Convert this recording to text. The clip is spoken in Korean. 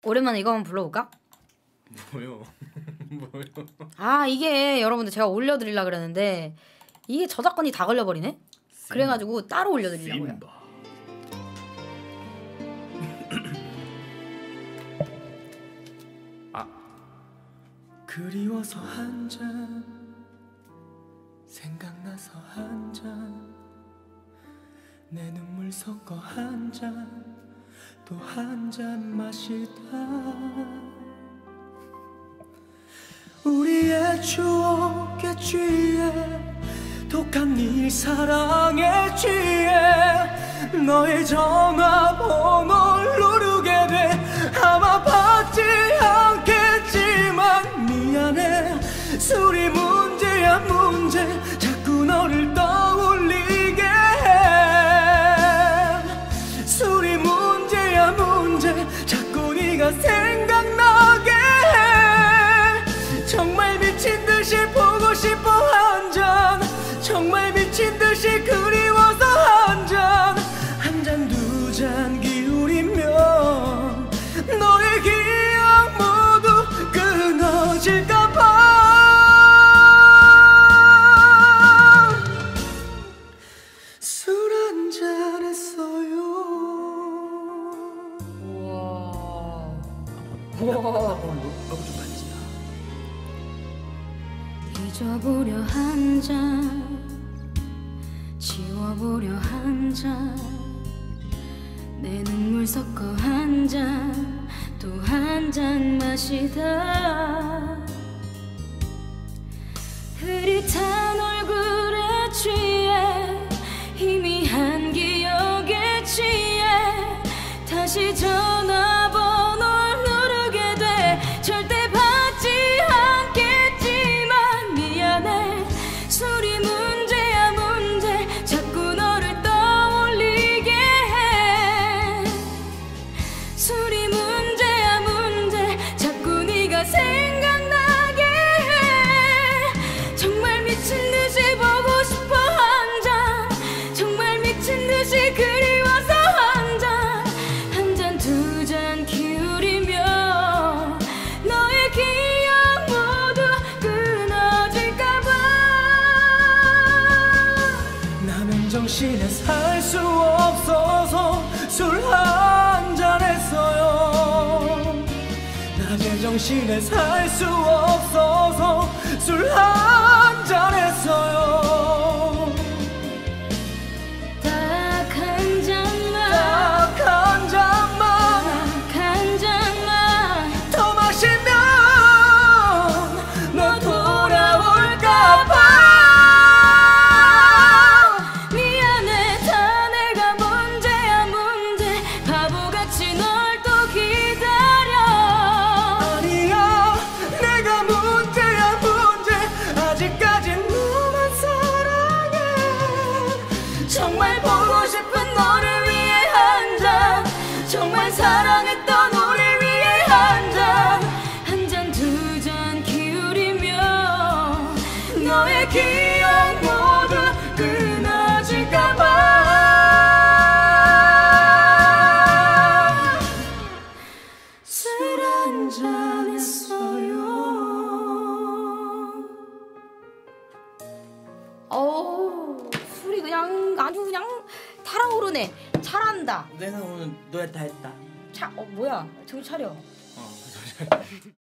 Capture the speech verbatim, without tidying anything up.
오랜만에 이거 한번 불러볼까? 뭐요? 뭐요? 아 이게 여러분들 제가 올려드리려 그랬는데 이게 저작권이 다 걸려버리네? 심바. 그래가지고 따로 올려드리려고요. 심바. 아 그리워서 한 잔 생각나서 한 잔 내 눈물 섞어 한 잔 또 한 잔 마시다 우리의 추억에 취해 독한 네 사랑에 취해 너의 전화번호를 누르게 돼 아마 받지 않겠지만 미안해 술이 문제야 문제 자꾸 너를 떠올리게 해 술이 문제야 문제 자꾸 네가 생각나게 해 정말 미친듯이 보고 싶어 한 잔 정말 미친듯이 그리워서 한 잔 한 잔 두 잔 기울이면 너의 기억 모두 끊어질까봐 술 한 잔 했어요. 우와 우와 너무 좀 많지. 잊어보려 한 잔 지워보려 한 잔 내 눈물 섞어 한 잔 또 한 잔 마시다 흐릿한 얼굴에 취해 희미한 기억에 취해 다시 전화번호를 누르게 돼 절대 받지 않겠지만 미안해 술이 문제야 문제 자꾸 너를 떠올리게 해 술이 문제야 문제 자꾸 네가 생각나게 해 정말 미친듯이 보고 싶어 한 잔 정말 미친듯이 그리워서 한 잔 한 잔 두 잔 기울이며 너의 기억 모두 끊어질까봐 나는 정신에 살 수 없어서 술 한 잔 했어요. 낮에 정신에 살 수 없어서 술 한 잔 했어요. 딱 한 잔만 딱 한 잔만 딱 한 잔만 더 마시면 너 돌아올까봐 미안해 다 내가 문제야 문제 바보같이 널 또 기다려 아니야 내가 문제야 문제 아직까진 너만 사랑해 정말 보고 싶은 너를 위해 한 잔 정말 사랑했던 우리 위해 한 잔 한 잔 두 잔 기울이며 너의 기억 모두 끊어질까봐 술 한 잔 했어요. 어우 술이 그냥 아주 그냥 달아오르네 잘한다 내가 오늘 노래 다 했다. 차, 어 뭐야 정신 차려 어,